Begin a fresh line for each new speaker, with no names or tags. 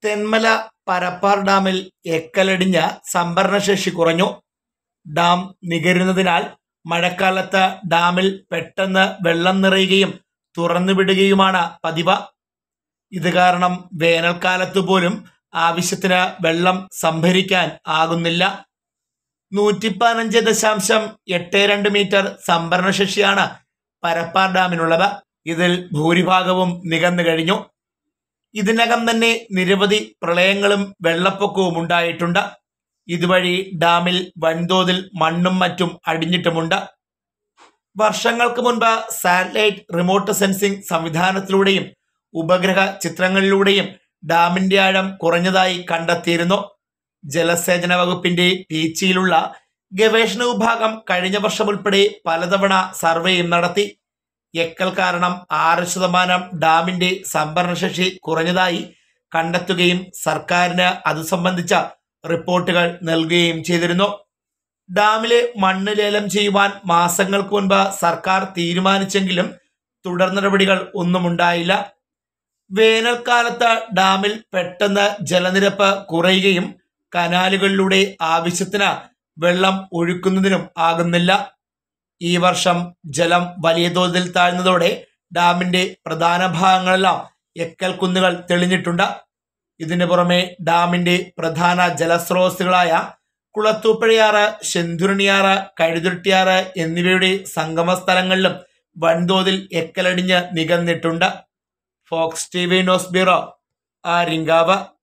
തെന്മല പരപ്പാർ ഡാമിൽ എക്കലടിഞ്ഞ് സംഭരണശേഷി കുറഞ്ഞു. ഡാം നികരുന്നതിനാൽ മഴക്കാലത്ത് ഡാമിൽ പെട്ടെന്ന് വെള്ളം നിറയുകയും തുറന്നുവിടുകയുമാണ് പതിവ്. ഇത് കാരണം വേനൽക്കാലത്തു പോലും ആവശ്യത്തിന് വെള്ളം സംഭരിക്കാൻ ആകുന്നില്ല. 115.82 മീറ്റർ സംഭരണശേഷിയാണ് പരപ്പാർ ഡാമിനുള്ളത്. ഇതിൽ ഭൂരിഭാഗവും നികന്നു കഴിഞ്ഞു. ഇതിനകം തന്നെ നിരവധി പ്രളയങ്ങളും വെള്ളപ്പൊക്കവും ഉണ്ടായിട്ടുണ്ട്. ഇതുവഴി ഡാമിൽ വൻതോതിൽ മണ്ണും മറ്റും അടിഞ്ഞിട്ടുമുണ്ട്. വർഷങ്ങൾക്ക് മുൻപ് സാറ്റലൈറ്റ് റിമോട്ട് സെൻസിംഗ് സംവിധാനത്തിലൂടെയും ഉപഗ്രഹ ചിത്രങ്ങളിലൂടെയും ഡാമിന്റെ ആഴം കുറഞ്ഞതായി കണ്ടെത്തിയിരുന്നു. ജലസേചന വകുപ്പിന്റെ പീച്ചിയിലുള്ള ഗവേഷണ വിഭാഗം കഴിഞ്ഞ വർഷം ഉൾപ്പെടെ പലതവണ സർവേയും നടത്തി. എക്കൽ കാരണം 6% ഡാമിന്റെ സംഭരണശേഷി കുറഞ്ഞതായി കണ്ടെത്തുകയും സർക്കാരിന് അത് സംബന്ധിച്ച റിപ്പോർട്ടുകൾ നൽകുകയും ചെയ്തിരുന്നു. ഡാമിലെ മണ്ണ് ലേലം ചെയ്യുവാൻ മാസങ്ങൾക്ക് മുൻപ് സർക്കാർ തീരുമാനിച്ചെങ്കിലും തുടർ നടപടികൾ ഒന്നുമുണ്ടായില്ല. വേനൽക്കാലത്ത് ഡാമിൽ പെട്ടെന്ന് ജലനിരപ്പ് കുറയുകയും കനാലുകളിലൂടെ ആവശ്യത്തിന് വെള്ളം ഒഴുക്കുന്നതിനും ആകുന്നില്ല. ഈ വർഷം ജലം വലിയ തോതിൽ താഴ്ന്നതോടെ ഡാമിന്റെ പ്രധാന ഭാഗങ്ങളെല്ലാം എക്കൽ കുന്നുകൾ തെളിഞ്ഞിട്ടുണ്ട്. ഇതിനു പുറമെ ഡാമിന്റെ പ്രധാന ജലസ്രോതസ്സുകളായ കുളത്തൂപ്പുഴയാറ്, ശെന്തുരുണിയാറ്, കഴുതുരുട്ടിയാറ് എന്നിവയുടെ സംഗമ സ്ഥലങ്ങളിലും വൻതോതിൽ എക്കലടിഞ്ഞ് നികന്നിട്ടുണ്ട്. Fox TV news bureau, Aryankavu.